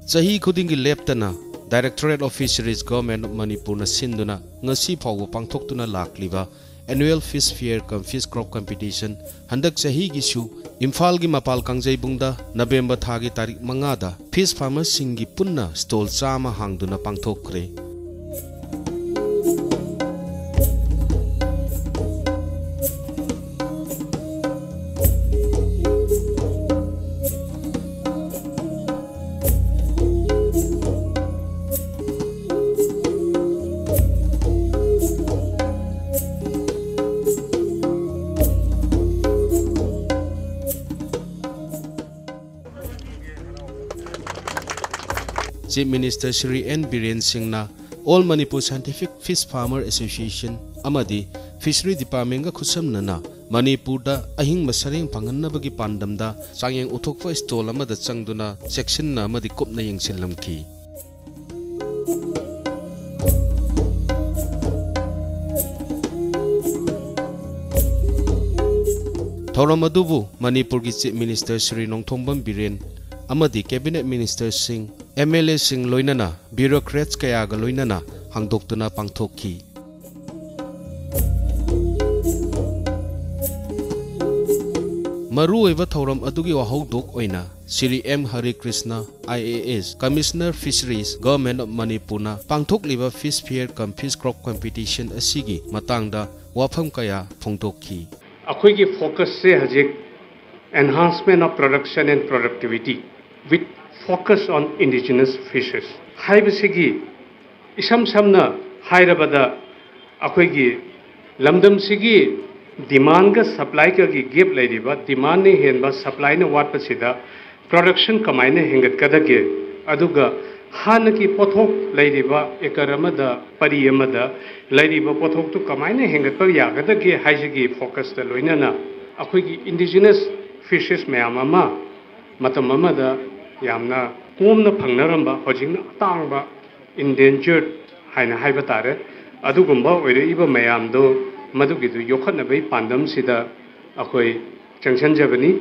Chahi khudingi leptana Directorate of Fisheries Government of Manipur na sinduna ngasi phawbu pangthoktuna lakliba annual fish fair cum fish crop competition handak chahi gi su Imphal gi mapal kangjai-bungda November thagi tarik 5 da fish farmers singi punna stall chama hangduna pangthokre. Chief Minister Shri N. Biren Singh na All Manipur Scientific Fish Farmer Association amadi Fishery Department ga khusamna na Manipur da ahing masareng panganabagi pandamda sangyang uthokpa stall amada changduna section na amadi kopna yengsillamki. Thoram adubu Manipur gi Chief Minister Shri Nongthombam Biren amadi Cabinet Minister Singh MLA Singh loinana bureaucrats kaya ga loinana hangdoktuna pangthokki. Maru oiba thoram adugi wahodok oina Shri M Hari Krishna IAS Commissioner Fisheries Government of Manipur na pangthokliba fish fair cum fish crop competition asigi matangda wafam kaya phongtokki. Akhoi focus se hajik enhancement of production and productivity with focus on indigenous fishes. Haibasigi isam samna hairabada akhoi lamdam sigi demand ga supply ka gi gap laidiba demand ne henba supply ne wat pasida production kamaine hengat kadage aduga hana ki pothok laidiba ekaramada pariyamada laidiba pothok tu kamaine hengat pa yagadage haijigi focus ta loinana akhoi indigenous fishes mayamama matamamada yamna komna phangnaramba hojingna tangba endangered haina haiba tare adugumba oire iba mayamdo madugidu yokhatna bai pandam sida akhoi changsanjabani.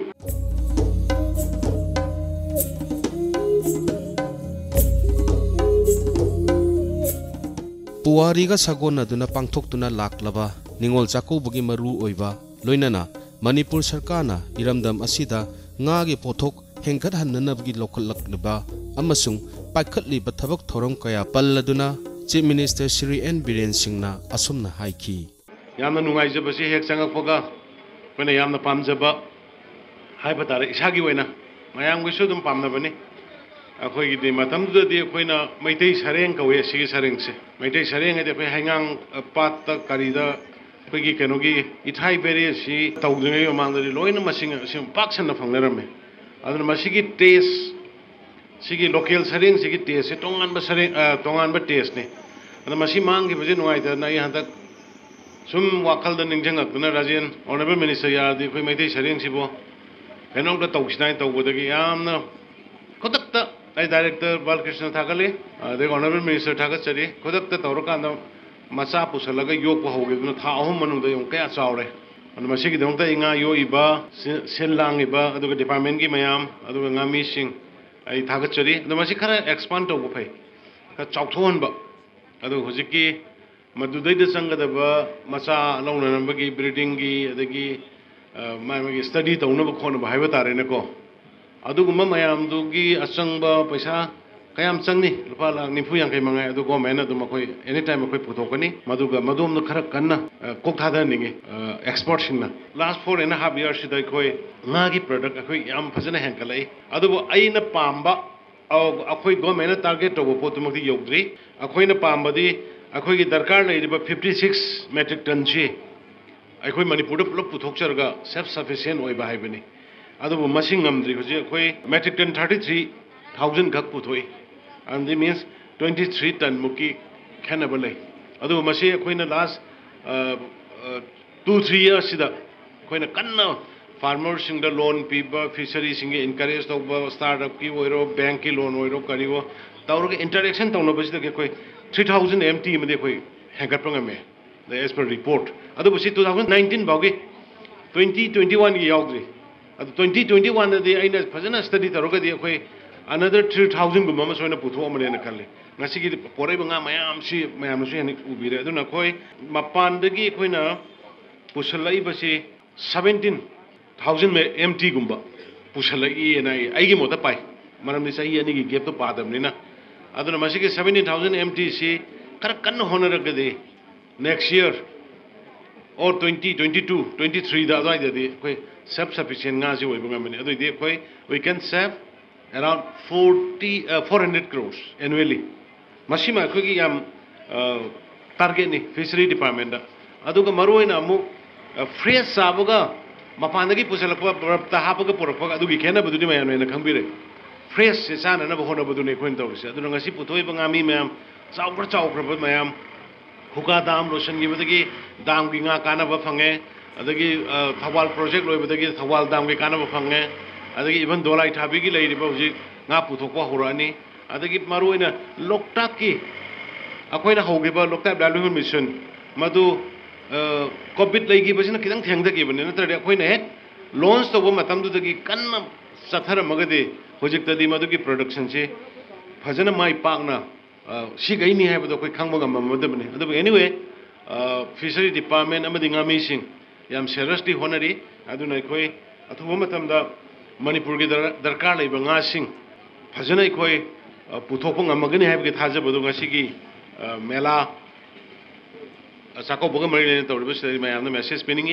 Puwari ga sagona duna pangthoktuna laklaba ningol chakubugi maru oiba loinana Manipur Sarkarna iramdam asida ngagi pothok hengkat hannanabgi lokhalakliba amasung paikhatliba thabak thoram kaya palladuna Chief Minister Shri N. Biren Singh na asumna haiki. Yamna nungaijaba si hek changakpoga koina yamna pamjaba haiba tare isagi oina mayam gi sudum pamnabani akhoi gi matamdudi koina maitei sareng kawe sigi sareng se maitei sareng ade khoi hangang pat ta karida khoi kenogi ithai beri si tawdungai mangdari loina masing sim paksan phangnerame aduna masigi taste sigi local sareng sigi taste tongan ba sareng tongan ba taste ne aduna masi mang gi bje nuai da nai handak sum wakal da ningjang akna rajen honorable minister ya di khoi maitei sareng sibo kenong da tawsinai tawbodagi yamna kodakta ai director Balkrishna Thakale the honorable minister Thakachari kodakta tawrakanda macha pusalaga yok pa hoge duna tha ahum manung da yong kaya chawre and masigi dongta inga yo iba senlang iba aduga department gi mayam aduga ngami sing ai Thakachari adu masi khara expand to go phai ka chawthon ba adu hojiki madudai da sanga da ba macha launa nambagi breeding gi adagi mai study tawna ba khona ba haiba tare ne ko aduguma mayam dugi asangba paisa kayam changni lupa la nifu yang kai mangai adu government adu makoi anytime makoi puthokani maduga madom no khara kanna kokthada ningi export singna last 4.5 years sidai khoi ngagi product akhoi yam phajana hankalai adubu aina pamba akhoi government target to potumaki yogdri akhoi na pamba di akhoi gi darkar lai riba 56 metric ton chi akhoi manipur da pulo puthokcharga self sufficient oi ba haibani adubu masing ngamdri hoje akhoi metric ton 33,000 gak puthoi and this means 23 ton muki khanabale adubu masi akhoi na last 2-3 years sida akhoi na kanna farmers sing the loan piba fishery sing encourage to startup ki oiro bank ki loan oiro karibo tawro interaction tawna basida ke koi 3000 mt made koi hangat pangame as per report adubu si 2019 bauge 2021 gi yaudri adu 2021 de aina fajana study taroga de koi another 3,000 gum ma soina putho amane na khalle ngasi gi porai banga mayam si mayam su yani ubire aduna khoi mapan dagi khoina pusalai basi 17,000 MT gumba pusalai na ai gi mota pai maram ni sai ani gi gap to padam ni na aduna masi gi 17,000 MT si kar kan honor gade next year or 2022 23 da dai de khoi self sufficient nga ji oi banga mani adu de khoi we can save around 400 crores annually masima khoi gi yam target ni fishery department da adu ga maru ina amu fresh sabuga mapandagi pusalakwa barapta hapaga porakwa adu gi khena badu ni mayam na khambire fresh se sana na bahona badu ne khoin tawse adu ngasi puthoi banga mi mayam chawkra mayam huka dam roshan gi badagi dam gi nga kana ba phange adagi thawal project loi badagi thawal dam gi kana ba phange adagi even dolai thabi gi lei ba huji nga puthokwa horani adagi maruina loktak ki akoina hoge ba loktak livelihood mission madu covid lei gi basina kidang thengda gi bane natra akoina hek launch to ba matam du dagi kanna sathara magade hojik tadi madu gi production che phajana mai pakna si gai ni hai ba koi khangba gam ma madabne adu anyway fishery department amadi ngami sing yam seriously honori adu nai koi athuba matam da manipur gi darkar lai ba nga sing phajana koi puthokpa ngamagani hai ba thaja ba ngasi gi mela sako boga mari le tawri ba sari mayam na message pinning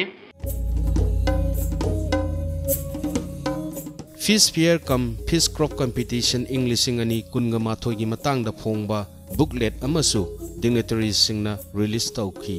Fish Fair cum Fish Crop Competition Englishing ani kunga mathoi gi matang da phongba booklet amasu dignitaries singna release tauki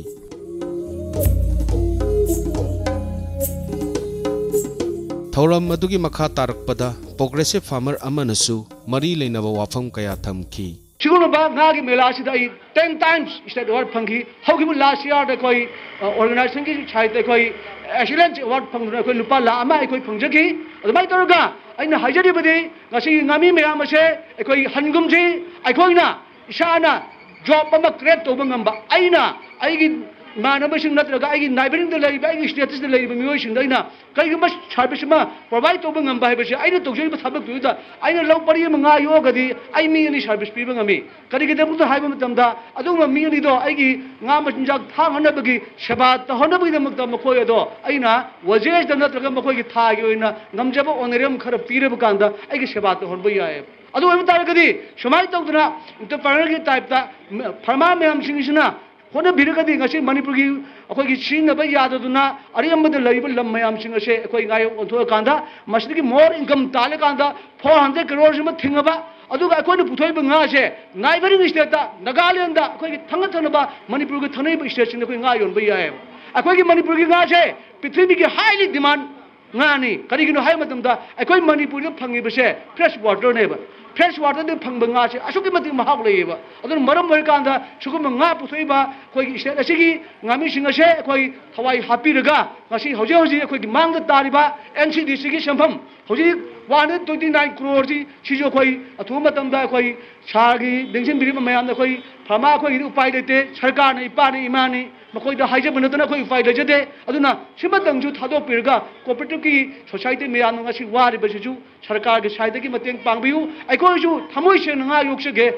Thoram madugi makha tarakpada progressive farmer amanasu mari leinaba wafam kaya thamki Chiguna ba ngagi mela sida 10 times state award phangi hogi last year da koi organization ki chai da koi excellence award phangna koi lupa la ama koi phangjaki admai toroga aina hajari bade ngasi ngami meyam ase koi hangum ji koi na isana job ama create to bangamba aina aigi manabasing natraga aigi neighboring da lei ba aigi status da lei ba mioi sing daina kai gum service ma provide to bangamba hai base aina to joi ba thabak tu da aina law pari manga yo gadi ai mi ni service pi bangami kari ge da hai ba matam da adu ma mi ni do aigi nga ma jinjak thang hana bagi seba ta hana bagi da makta makoi do aina wajes da natraga makoi gi tha gi oina ngamjaba onerem khara pire ba kanda aigi seba ta hon ba yae adu ai ta gadi shumai tawduna entrepreneur gi type ta pharma meyam sing sina होना बिरगदी ngasi manipur gi akoi gi chin ba yadaduna ariyamda laiba lam mayam sing ase akoi ngai ontho kanda masdi more income tale kanda 400 crores ma thingaba aduga akoi nu puthoi ba nga ase neighboring state ta nagaland da akoi gi thanga thana ba manipur gi thanai ba state sing akoi nga yon ba yae akoi gi manipur gi nga ase prithvi gi highly demand nga ni kari gi no hai matam da akoi manipur gi phangi ba se fresh water ne ba fresh water de phang ba nga se asuki mati mahak leiba adun maram mer kanda sugum nga puthoi ba koi gi state asigi ngami sing ase koi thawai happy raga ngasi hoje hoje koi gi mang da tari ba NCDC gi sampham hoje 129 crore ji chijo koi athu matam da koi sagi dengsin biri mayam da koi phama koi gi upai dete sarkar ni pa ni imani makoi da haije banatana koi upai da jade aduna simadang ju thado pirga cooperative ki society mayam ngasi wari ba ju sarkar gi side gi mateng pangbiu ai koi ju thamoi se nga yokse ge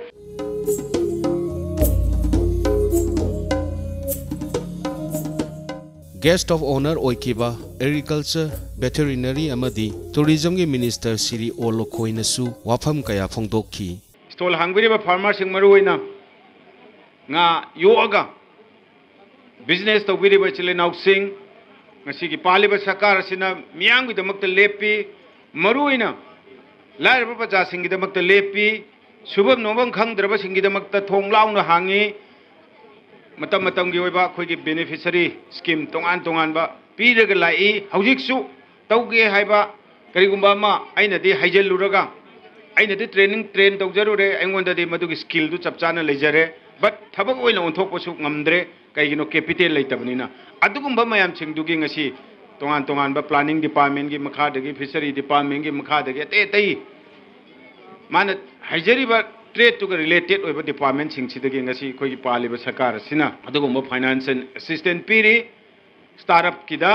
Guest of honor oikiba agriculture veterinary amadi tourism gi minister Siri Olokoina su wafam kaya phongdokhi stall hangbiri ba farmer sing maruina nga yoga business to biri ba chile nau sing ngasi gi pali ba sakar sina miang gi damak te lepi maruina lai ba ja sing gi damak te lepi subam nobam khang draba sing gi damak ta thong laung na hangi matam matam gi oiba khoi gi beneficiary scheme tongan tongan ba piraga lai hojik su tauge haiba karigumba ma aina di haijel luraga aina di train tawjaru re aingonda di madu gi skill du chapchana lejare but thabak oina onthok pasu ngamdre kaigino capital leitabnina adugumba mayam chingdugi ngasi tongan tongan ba planning department gi makha dagi fishery department gi makha dagi te mana haijari ba trade to related over department sing sidagi ngasi khoi pali ba sarkar sina adugumba financial assistance piri startup kida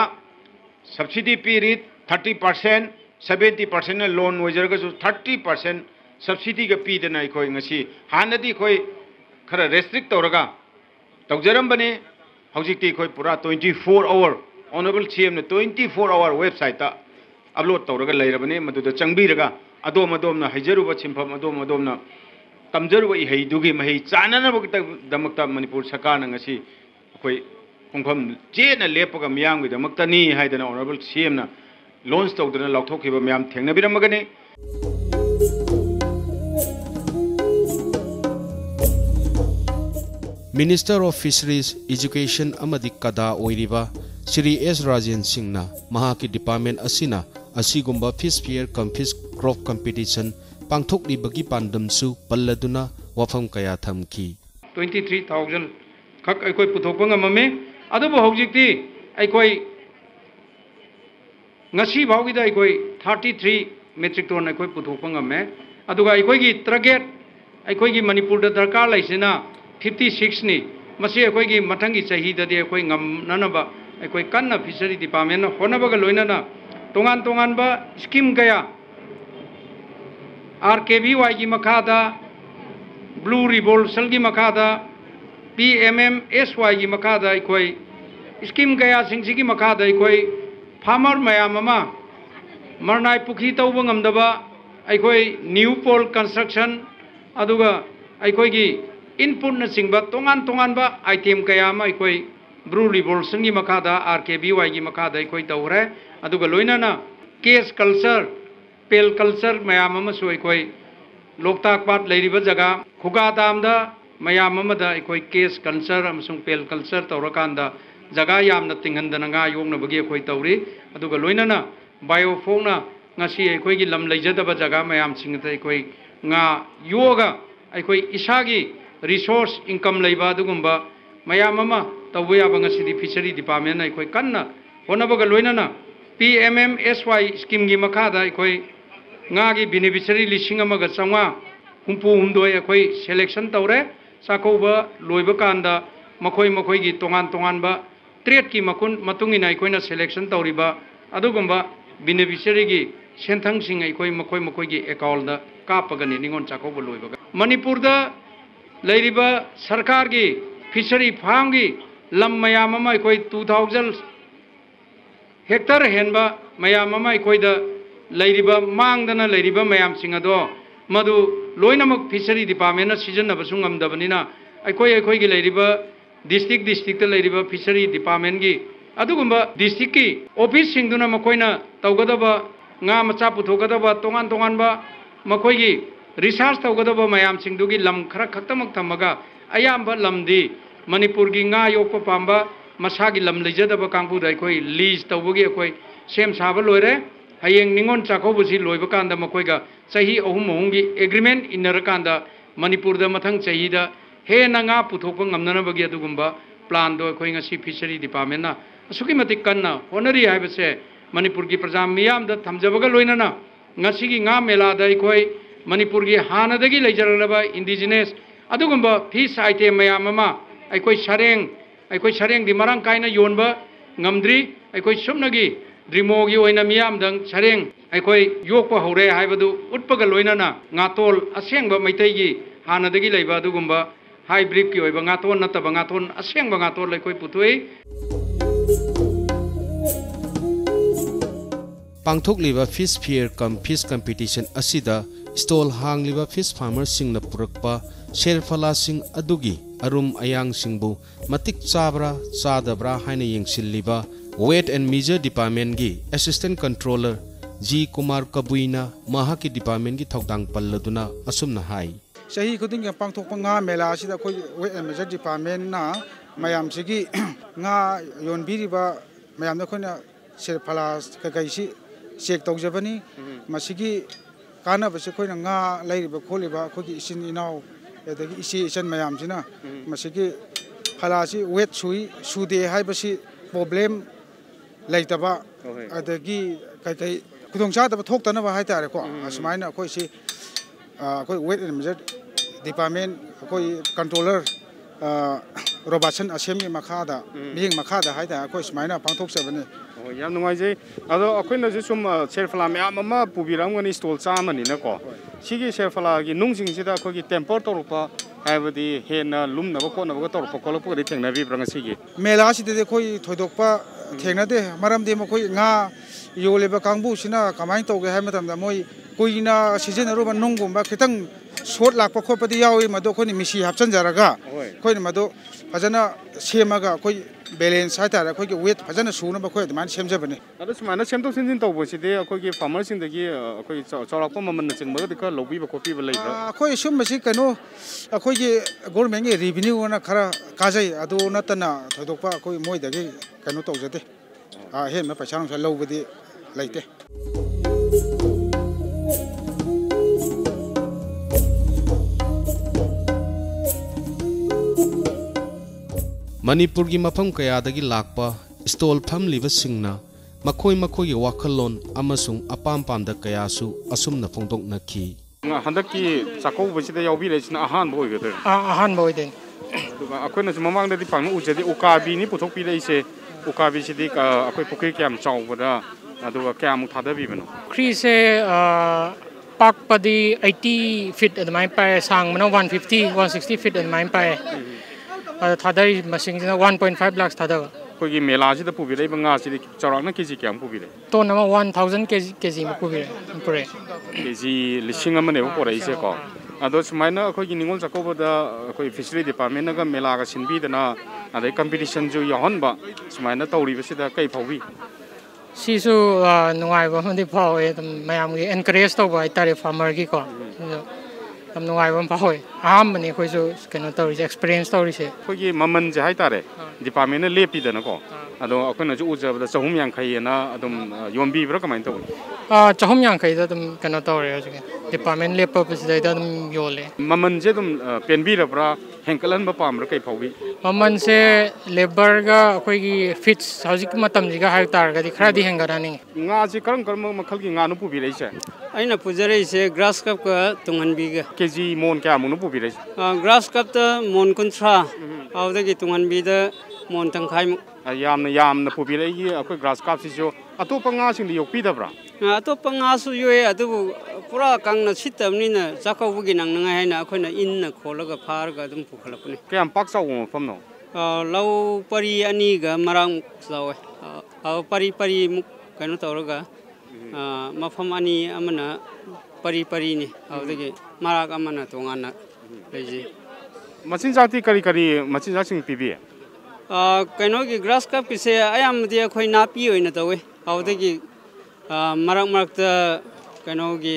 subsidy piri 30% 70% loan wajar ga 30% subsidy का पीदना अखोई ngasi हानदी खोई खरा restrict तौरगा तौजरम बने हौजिकती खोई पूरा 24 our honourable CM ने 24 hour website ता अपलोड तौरगा लेरबने मदुदा चंगबीरगा अदोम अदोमना हजरुबा सिंफम अदोम अदोमना तमजरुबा इहैदुगी मही चाननबगता दमकता मणिपुर सरकार न ngasi अखोई खुंफम जेना लेपगा मियांगी दमकतनी हाइदना ऑनरेबल सीएम ना लॉन्च तौदना लौथोखिबा मियाम थेंगनबिरमगने Minister of Fisheries, Education amadi kada oiriba Shri S. Rajan Singh na mahaki department asina asigumba fish fair cum fish crop competition pangthokli bagi pandamsu palladuna wafam kaya thamki 23,000 khak aikoi puthokpa ngamame adubu hojikti aikoi ngasi baugi da aikoi 33 metric ton aikoi puthokpa ngame aduga aikoi gi target aikoi gi Manipur da darkar laisina 56 ni masi akoi gi mathangi chahi da de akoi ngam nanaba akoi kanna fishery department na honaba ga loina na tongan ba scheme kaya RKBY gi makhada blue revolution gi makhada PMMSY gi makhada akoi scheme kaya singsi gi makhada akoi farmer mayam ama marnai pukhi tawba ngamdaba akoi new pole construction aduga akoi gi input na singba tongan ba item kaya ma ikoi blue revolution gi makada RKBY gi makada ikoi tawre aduga loina na case culture pel culture mayam ma su ikoi loktak pat leiriba jaga khuga damda mayam ma da ikoi case culture amsung pel culture tawrakanda jaga yamna tinghandana nga yongna bagi ikoi tawri aduga loina na biofong na ngasi ikoi gi lam leijadaba jaga mayam singta ikoi nga yoga ikoi isagi resource income leiba dugumba mayam ama tawya bangasi fishery department na ikoi kanna honabaga loina na PMMSY scheme gi makada ikoi nga gi beneficiary lising amaga changwa humpu humdoi ikoi selection tawre sakoba loiba kanda makoi gi tongan ba trade ki makun matungina ikoi na selection tawriba adugumba beneficiary gi senthang sing ikoi makoi gi account da kapaga ni ningon chakoba loiba Manipur da लेरिबा सरकार की fishery farm की लम मयाम अमा कोई 2000 Hector हेनबा मयाम अमा कोई द लेरिबा मांगदना लेरिबा मयाम सिंह अदो मधु लोइनमक फिशरी डिपार्टमेंट ना सीजन नबसु ngamdabnina aikoi gi लेरिबा डिस्ट्रिक्ट लेरिबा फिशरी डिपार्टमेंट की अदुगुम्बा डिस्ट्रिक्ट की ऑफिस सिंगदुना मकोइना तौगदबा nga macha puthokadaba tongan ba makoi gi research tawgadaba mayam singdugi lam khara khaktamak thamaga ayamba lamdi Manipur gi nga yokpa pamba masagi lam leijadaba kangpu dai khoi lease tawbugi khoi sem saba loire hayeng ningon chakhobusi loiba kanda makoi ga chahi ahum gi agreement inarakanda Manipur da mathang chahi da he na nga puthokpa ngamnana bagi adugumba plan do khoi ngasi fishery department na asuki matik kanna honori haibase Manipur gi prajam miyam da thamjabaga loina na ngasi gi nga mela dai khoi Manipur gi hanadagi leijaraba indigenous adugumba fish item mayam ama aikoi sareng di marang kaina yonba ngamdri aikoi sumnagi drimo gi oina miyam dang sareng aikoi yokpa hore haibadu utpaga loina na ngatol asengba maitai gi hanadagi leiba adugumba hybrid ki oiba ngaton nataba ngaton asengba ngatol laikoi putui pangthokliba fish fair cum fish competition asida stall hangliba fish farmer singna purakpa sherfala sing adugi arum ayang singbu matik chabra chadabra haina yengsilliba weight and measure department gi assistant controller G Kumar Kabuina mahaki department gi thokdang palladuna asumna hai sahi khuding pangthokpa nga mela asida khoi weight and measure department na mayam sigi nga yonbiriba mayam na khoina sherfala kai si check tawjabani masigi kana base khoina nga lairiba kholiba khogi isin inau edagi isi isan mayam sina masigi phalasi weight sude haibasi problem laitaba adagi kai kudongcha da thoktana ba haitare ko asmaina khoi si khoi weight and measure department khoi controller Robertson Assembly makhada ming makhada haita khoi asmaina pangthok sabani याम नुंगाइजे अदो अखोइना जे सुम शेरफला ma'am अमा पुबिरामगनि stall चामनिना को सिगी शेरफला गी नुंगसिंगसिदा अखोगी टेम्पर तोरपा हाइबदी हेना लुमनबो कोनबो तोरपा कोलपगदि थेंनाबि ब्रंगसिगी मेला सिदे खोई थोइदोकपा थेंनादे मरमदे मखोई nga योलेबा कांगबुसिना कमाइन तोगे हाय मतमदा मोई कुइना सिजनरुबा नुंगुंबा खितंग शॉट लाख खोपदी यावी मदो खोनि मिसी हापचन जरागा खोनि मदो फजना सेमागा खोई बैलेंस हाइतारा खोई वेट फजना सुनबा खोई दमान सेमजबने अदो सुमाना सेमतो सिनजिन तौबसिदे अखोगी फार्मर सिंदगी अखोई चौरापा ममन चिंगबगा दिखा लोबीबा खोपीबा लैब्रा अखोई सुमबसि कनो अखोगी गवर्नमेंट के रेवेन्यू ना खरा काजै अदो नतना थोदोकपा अखोई मोइदगी कनो तौजदे हेम पैसा नुसा लौबदी लैते मणिपुर की मफम कयादगी लाकपा स्टॉल फमलिबसिंगना मखोई मखोई वाखलोन अमसुंग अपाम पामदा कयासु असुमना फोंदोकनखी हंदकी चाकौबसिदा यावबिरेसिना अहान बोयगदर अहान बोयदे दुगा अखोइना ममांगदि पांग उजदि उकाबिनी पुथोकपिलेइसे उकाबिसिदि अखोई पुखरी क्याम चावबदा अदुगा क्याम थादबिबनो क्रीसे पाकपदी 80 फीट अदमाइन पाए सांगमना 150 160 फीट अदमाइन पाए थादरी मसिंगना 1.5 लाख थादा कोई मेला से पुबीरे बंगा से चौराना केजी क्या पुबीरे तो नमा 1000 केजी में पुबीरे पुरे केजी लिसिंग अमने पुरे इसे को अदो सुमाइना अखोई निंगोल चकोबदा अखोई फिशरी डिपार्टमेंट नगा मेला का सिनबीदना अदे कंपटीशन जो यहनबा सुमाइना तौरीबसिदा कई फावबी सिसु नुवाइबा हंदि फावे मयाम गी एनकरेज तौबा तारे फार्मर की को हम नुवाइबा फावे आहामने खोइसु कनो तौरी एक्सपीरियंस तौरीसे खोगी ममन जे हाइतारे डिपार्टमेंट लेपीदना को अदो अखोना जो उजबदा 250 ना अदुम योंबीब्रा कमाइन तौ 250 दा तुम कनो तौरे हजगे डिपार्टमेंट लेप पसिदा तुम योले ममन जे तुम पेनबीरब्रा हेंकलन बा पामरा कई फावबी ममन से लेबर गा खोगी फिट्स हजिक मतम जिगा हाइ तारगदि खरादि हेंगरानी nga ji karam karam makhal gi nga nu pu bi rei se aina pujare se grass cup ka tungan bi ga kg mon kya mu nu pu bi rei grass cup ta mon kunthra awda gi tungan bi da mon tang khai mu yamna pu bi rei gi akoi grass cup si jo atopa nga sing di yok pi da bra atopa nga su yoe adu pura kang na sitamni na chakau bu gi nang nang hai na akhoi na in na kholaga phar ga dum pu khalapni kyam pak saw mo pham no lau pari ani ga marang sawe pari pari muk kanu tawraga mafam ani amana pari pari ni awdagi marak amana tongana leji machin jati kari kari machin jasing pibi kanu gi grass cup ki se ayam dia khoi na pi oina tawe awdagi marak marak ta kanu gi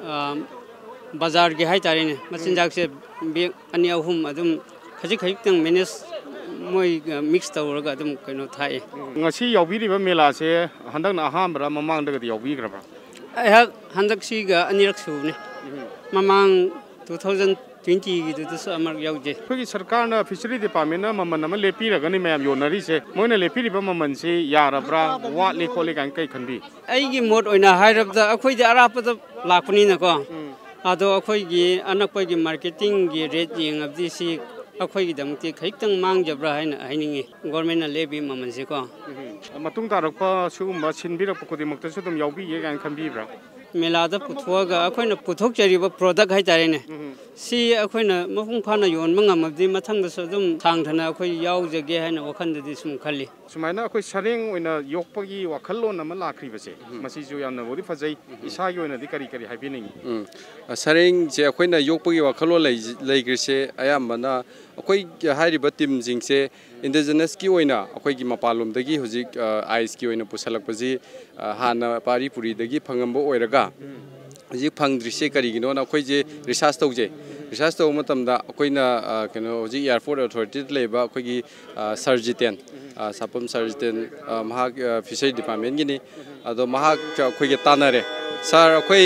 bazar gi hai tare ne machin jak se bek ani ahum adum khajik khajik tang menes moi mix tawraga adum kanu thai ngasi yawbiri mela se handak na ahambra mamang daga yawbigra ba ai handak si ga anirak su ne mamang 2020 gi du su amar yauje khoi sarkar na fishery department na mamman na lepi raga ni mayam yonari se moina lepi ri ba mamman se yarabra wa le khole kan kai khanbi ai gi mod oina hairab da akhoi da arapa da lakpani na ko ado akhoi gi anakpai gi marketing gi rate yeng abdi si अखोई की दमते खैतंग मांग जब्रा है ना हाइनिंगे government ना लेबी ममन से को मतुंग तारकपा सुगुम्बा सिनबिरक पकोदि मक्तसु तुम यावबी ये गान खंबीब्रा मेलादा पुथुआगा अखोइना पुथोक जरिबा प्रोडक्ट है तारेने सी अखोइना मफुंग फाना योनबा ngamabdi mathangdasu adum thangthana अखोइ यावजगे हैना वखनदि सुम खल्ली सुमाइना अखोइ सरेंग ओइना योकपगी वखल्लोन अमा लाख्रिबसे मसी जो यामना बोदि फजै इसागी ओइना दि करी करी हाइबिनिंग सरेंग जे अखोइना योकपगी वखल्लो लैग्रिसे अयामना अखोइ हाइरिबा टीम जिंगसे इंडिजिनस की ओइना अखोइगी मपालोमदगी हुजिक आइस की ओइना पुसलकपजी हाना पारीपुरीदगी फंगमबो ओइरगा हुजिक फंगद्रिसे करिगिनो ना अखोइ जे रिसर्च तौजे रिसर्च तौ मतमदा अखोइना कनो हुजिक एयरपोर्ट अथॉरिटी लेबा अखोइगी सर्जिटेन सापम सर्जिटेन महाक फिशरी डिपार्टमेंट गिनी अदो महाक अखोइगे तानारे सर अखोइ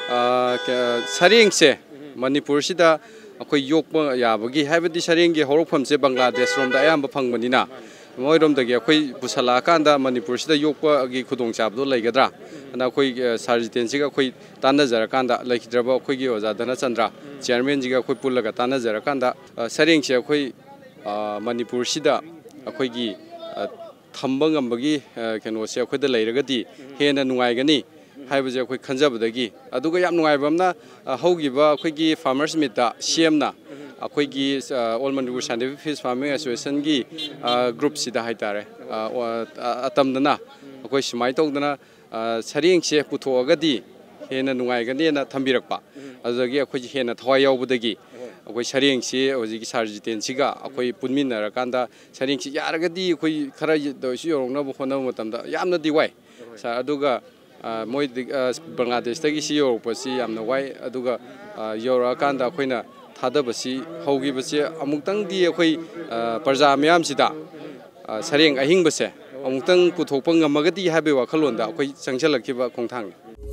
सरेंगसे मणिपुर सिदा अखोइ योकपा याबगी हाइबदि सरेंगे हौरफमसे बांग्लादेश रोमदा अयाम्बा फंगबनिना मोइरोमदगी अखोइ पुसला कांदा मणिपुर सिदा योकपागी खुदोंग चाबदो लैगद्रा अना अखोइ सर्जिटेन सिगा अखोइ तानजरा कांदा लैखिद्रबा अखोइगी ओजा धना चंद्रा चेयरमैन जिगा अखोइ पुल्लगा तानजरा कांदा सरेंगसे अखोइ मणिपुर सिदा अखोइगी थम्बा ngambagi keno se akhoi da leiragadi hena nungaigani haibje akhoi khanjabadagi aduga yam nungaibamna hogiba akhoi gi farmers meet da CM na akhoi gi All Manipur Scientific Fish Farming Association gi group sida haitare atamdana akhoi simai tawdana saring se puthogadi hena nungaigani na thambirakpa adagi akhoi hena thawai yaubadagi अकोई Tshering से होजी की सार्जिटेन सिगा अकोई पुनमिन नरकांदा सरेंग से यारगदी अकोई खरा दोसी योरंगना बखोना मतमदा यामना दिवाई सा अदुगा मोय बांग्लादेश तगी सी योरपसी यामना Y अदुगा योराकांदा अकोइना थादबसी हौगिबसे अमुक्तंग दि अकोई प्रजा मयाम सिदा सरेंग अहिंगबसे अमुक्तंग पुथोकपं ngमगदी हाबे वाखलोंदा अकोई संगसलखिबा खोंथांग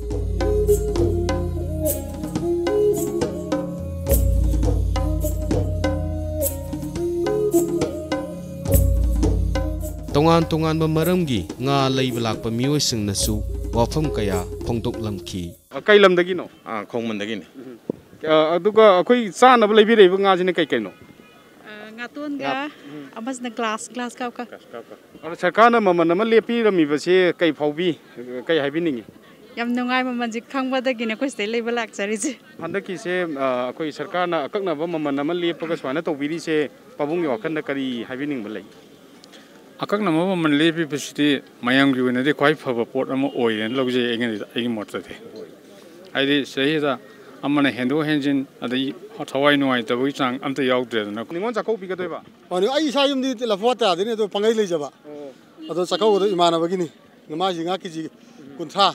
तोंगान तोंगान मरमगी nga leiba lakpa mioi singnasu wafam kaya phongdoklamki kai lamdagi no khongmandagi ni aduga akoi chana ba leibi reiba nga jine kai kai no nga ton ga amas na glass ka ara sarkana maman ma lepi rami ba se kai phaubi kai haibi ningi yam nungai maman ji khangba dagi ne ko stay leiba lak chari ji handaki se akoi sarkana akakna ba maman ma lepa ga swana tobiri se pabung yo kan da kari haibi ning ba lei अकक्न मन लेपी मयाम की खाई फब pot लौजे आई मोट है सहीद हेंदो हेंजिन थवाई नुआईतब चांग अमत याद्रेदना निगोन चाकौपीगदोबा आई इसा युमदी लफवा तादने अदो पंगै लेजबा अदो चाकौदो इमानबगिनी ngamaji nga kiji kuntra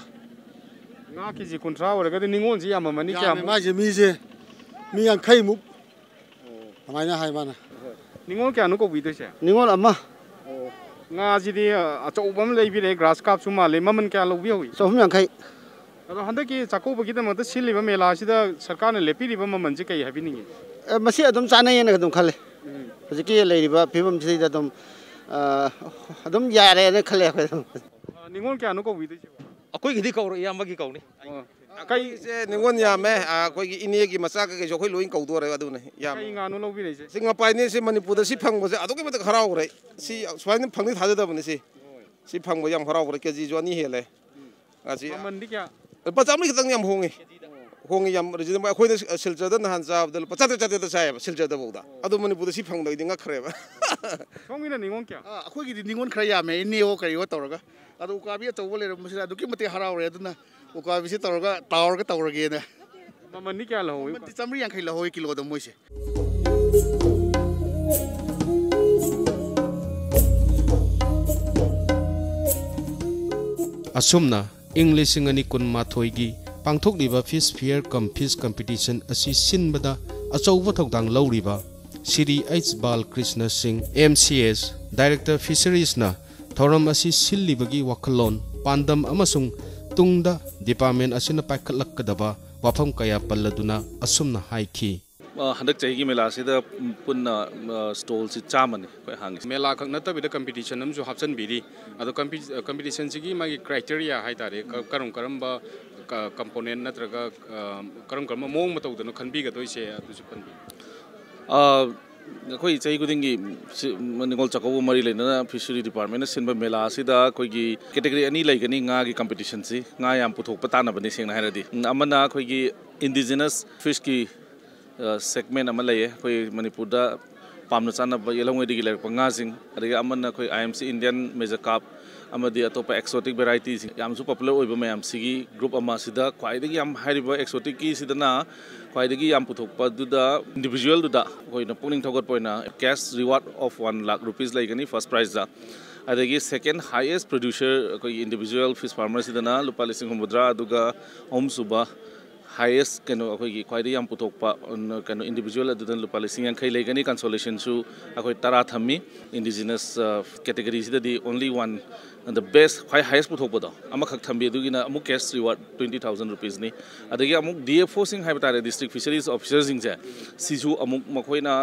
ओरगदि निगोन जी याममनी क्या माजी मीजे मी यांखै मुक amaina hai mana निगोन क्या नु कोबीदोसे निगोन अम्मा nga jidi achobam leibi re grass cup suma le maman kya lobi hoi so hum yankai ado handaki chako bagi da mata siliba mela sida sarkar na lepi riba maman ji kai habi ningi masi adum chana yena adum khale hojiki leiriba phibam sida adum yare ne khale khoi ningon kya nu ko wi de akoi gidi ko yamba gi ko ni kai se ningon ya me akoi gi ine gi macha ka jo khoi loin ko do re adu ne ya kai nga nu lobi re se singa pai ne se manipur da si phang bo se adu ki mata kharau re si swain phang ni thada da bne si phang bo yam kharau re ke ji jo ni hele asi maman di kya pa cham ni kitang yam hongi yam re ji ma khoi ne silcha da han sa da pa cha da sa silcha da bo da adu manipur da si phang da dinga khare ba hongi na ningon kya akoi gi ningon khara ya me ne o kai o tawraga adu ka bi to bole masira adu ki mate harau re aduna o ka bi si tawraga tawrage na maman ni kya lahoi mati chamri yang khai lahoi kilo da moi se asumna english ngani kun mathoi gi pangthokliba fish fair cum fish competition asi sinbada achouba thokdang lawriba Shri H Bal Krishna Singh MCS Director Fisheries na thoram asi sillibagi wakhalon pandam amasung tungda department asina paikhatlakadaba wafam kaya palladuna asumna haiki हंदक चाहिए की मेला से पुन्ना stall से चामन कोई Hong मेला खक नत बिद competition हम जो हाप्सन बिरी अदो कंपटीशन सिगी मागी क्राइटेरिया हाय तारे करम करम बा कंपोनेंट नत्रगा करम करम मोंग मतौदनो खनबी गदोइ से अदुसु खनबी कोई चाहिए कुदिंगी निगोल चको मरी लेना फिशरी डिपार्टमेंट सिंबा मेला सिदा कोई की कैटेगरी अनि लाइगनी nga की कंपटीशन सी nga yam puthok patana bani sengna hairadi amana कोई की इंडिजिनस फिश की segment ama laye koi manipur da pamna chana ba yelong edi gilar panga sing adi amana koi IMC Indian major cup amadi atopa exotic varieties yam su popular oiba mayam sigi group ama sida khwaidagi yam hairiba exotic ki sidana khwaidagi yam puthokpa duda individual duda koi na puning thogot poina cash reward of 1 lakh rupees laigani first prize da adagi second highest producer koi individual fish farmer sidana lupa lising humudra aduga om suba highest kano akoi gi khwaidi yam puthokpa kano individual adudan lupa lising yang khai legani consolation su akoi tara thammi indigenous category sida di only one and the best highest puthokpa da ama khak thambi adugina amuk cash reward 20,000 rupees ni adagi amuk DFO sing haibata district fisheries officers sing ja sisu amuk makhoi na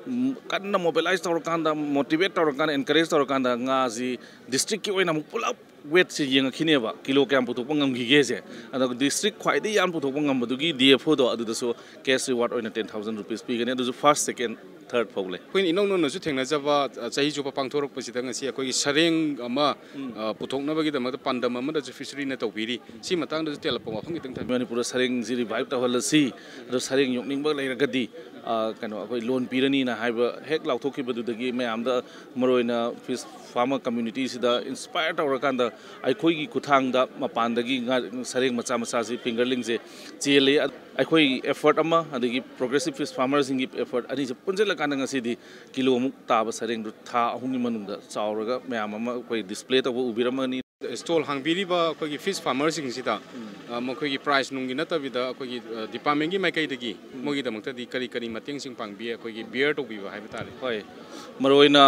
कन्ना mobilise तौरकान motivate तौरकान encourage तौरकान district की पुलप weight से येंगखिनेबा kilo क्या पुथोप ngमगिगेसे अदो डिस्ट्रिक्ट ख्वाइदे याम पुथोप ngमबदुगी DFO दो अदुदसो कैश रिवार्ड ओइना 10,000 रुपीस पीगने अदुसो फर्स्ट सेकंड थर्ड फौले कोइन इनों नोनसु थेंगनाजबा चाहि जुपा पांगथोरक पसिदा ngasi अखोई सरेंग अमा पुथोकनबगी दमत पांडम अमा द फिशरी न तौबिरी सी मतंग द टेलप मफंग गितंग थाम मणिपुर सरेंग जी रिवाइव तहलसी अदो सरेंग योकनिंग बग लेरगदी कनो अखोई लोन पीरनी ना हाइब हेक लाउथोखिबदुदगी मयाम द मरोइना फिश फार्मर कम्युनिटी सिदा इंस्पायर तौरकान द अखोई खुथांग द मपानदगी सरेंग मचा मचा से फिंगरलिंग से चेले अखोई एफर्ट अमा अदगी प्रोग्रेसिव फिश फार्मर्स इंगी एफर्ट अनि से पुंजल कान ngasi किलो मुक ताब सरेंग था अहुंगी मनुंग चावरगा मयाम अमा अखोई डिस्प्ले तब उबिरमनी स्टॉल हांगबीरीबा अखोई फिश फार्मर्स सिंगसिदा मखोई प्राइस नुंगी नतबिदा अखोई डिपार्टमेंट की माइकैदगी मोगी दमक्तदी करी करी मतेंग सिंग पांगबी अखोई बियर टोबीबा हाइबा तारे होय मरोइना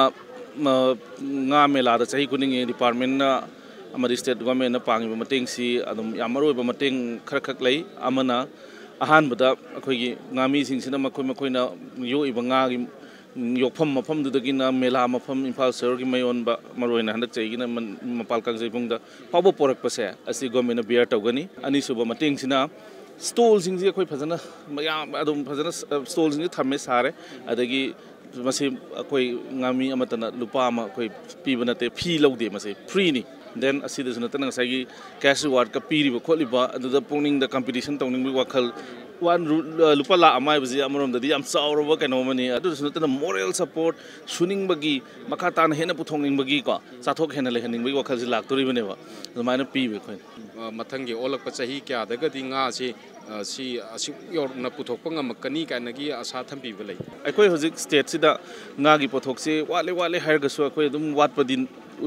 nga mela da chahi kuning department na amari state government na pangi mateng si adum yamaroi ba mateng khak lei amana ahan bada akhoi gi ngami sing sina makoi na yo ibanga gi yokpham mafam du dagi na mela mafam imphal sir gi mayon ba maroi na handak chai gi na mapal kang jai da pabo porak pase asi government na bear tawgani ani suba mateng sina stall sing ji akhoi phajana mayam adum phajana stall sing thamme sare adagi मसे कोई गामी अमतना लुपा अमा कोई पीबा नते फी लौदे मसे free नि देन असिदसु नतना सागी कैश रिवार्ड का पीरिबा खोलिबा अदुदा पोंगिंग द कंपटीशन तौनिंग वखल वन लुपा ला अमाय बजी अमरोम ददी याम चावरबा कनोमनी अदुसु नतना मोरल सपोर्ट सुनिंग बगी मखा तान हेना पुथोंगिंग बगी को चाथोक हेना लेहनिंग बगी वखल जि लाक्तोरिबनेबा अदुमायना पीबे खोइन मथंगी ओलक चाही क्या दगदी nga si yorna puthokpa ngamakani kainagi asa thampiba lei अखोई हजिक स्टेट सिदा ngaगी पोथोकसे वाले हायरगसु अखोई दुम वाटपदिन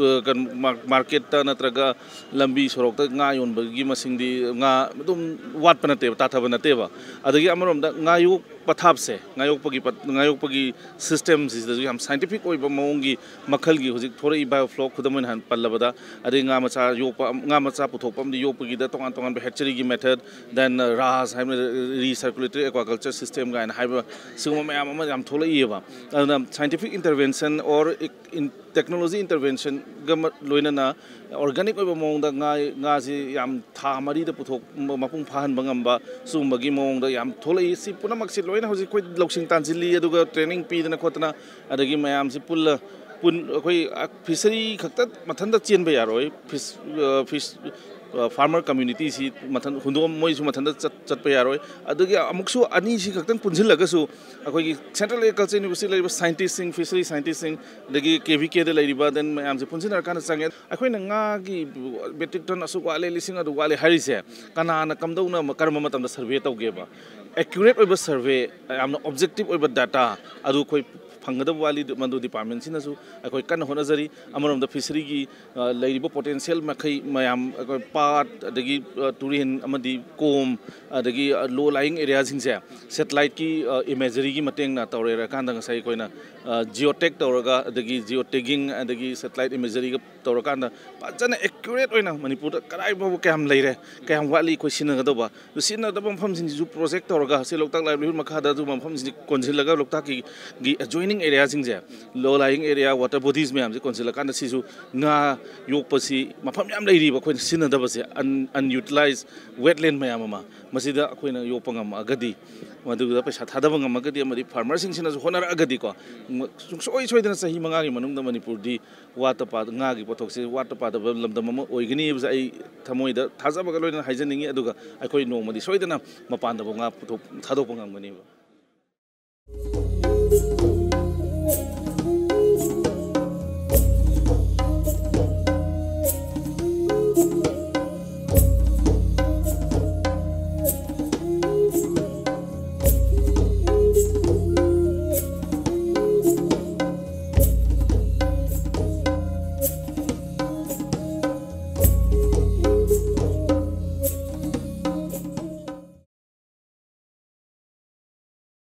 मार्केट ता नत्रगा लंबी सोरक ता nga योनबगी मसिंगदी nga दुम वाटप नते ताथब नतेबा अदगी अमरोम दा nga यो पथाप से nga योपगी सिस्टम सिदा हम साइंटिफिक ओइबा मोंगी मखलगी हजिक थोरै बायोफ्लॉक खुदमन हन पल्लबदा अदे nga मचा पुथोकपम दि योपगी दा तोंगान तोंगान हेचरी की मेथड देन रास हाइम रिसर्कुलेटरी एक्वाकल्चर सिस्टम गाइन हाइब सिगम मयाम अमा याम थोलैयेबा अदना साइंटिफिक इंटरवेंशन और टेक्नोलॉजी इंटरवेंशन गम लोइनना ऑर्गेनिक ओइबा मोंगदा nga si yam tha mari da puthok mapung phahan bangamba sumbagi moongda yam tholai si punamak si loina hoji koi loksing tanjili aduga training pi dana khotna adagi mayam si pun koi fishery khakta mathanda chenba yaroi fish farmer community si mathan hundom moi su mathanda chatpa yaroi adagi amuksu ani si khaktan punjilagasu akoi central agriculture university laiba scientist sing fishery scientist sing dagi KVK de laiba then mayam si punjina kana sangen akoi na nga gi metric ton asu wale lising adu wale harise kana na kamdona karma matam da survey tawgeba accurate oiba survey amna objective oiba data adu koi फंगदब वाली मंदु department सिनसु अखोई कन होनजरी अमरोम the fishery की लैरिबो potential मखै मयाम अखोई पाट अदगी टूरिन अमदी कोम अदगी लो लाइंग एरिया सिंसे सैटेलाइट की इमेजरी की मतेंग ना तौरेरा कांदा ngasai कोइना जियोटेक तौरगा अदगी जियोटेगिंग अदगी सैटेलाइट इमेजरी का तौरकांदा पाजन एक्यूरेट ओइना मणिपुर कराई बाबू कैम लैरे कैम वाली कोइ सिनगदबा सिनगदब मफम सिंजु प्रोजेक्ट तौरगा से लोकताक लाइवलीहुड मखादा जु मफम सिंजि कोनजिलगा लोकताक की एडजॉइनिंग एरिया सिंजे low lying area water bodies में हमसे कोनजिलकांदा सिजु nga योकपसी मफम याम लैरिबा कोइ सिनदबसे अनयूटिलाइज वेटलैंड मयाम मा मसिदा कोइना योपंगम अगदी मदुदा पैसा थादबंग मगदी अमदी फार्मर सिंसिना होनर अगदी को सोइदना सही मंगागी मनुंग मणिपुर दी वाटपा ngaगी पोथोकसे वाटपा द लमदम म ओइगनी बजा आई थमोइदा थाजबग लोइना हाइजनिंगी अदुगा अखोइ नोमदी सोइदना मपान दबो nga थादोपंगम गनी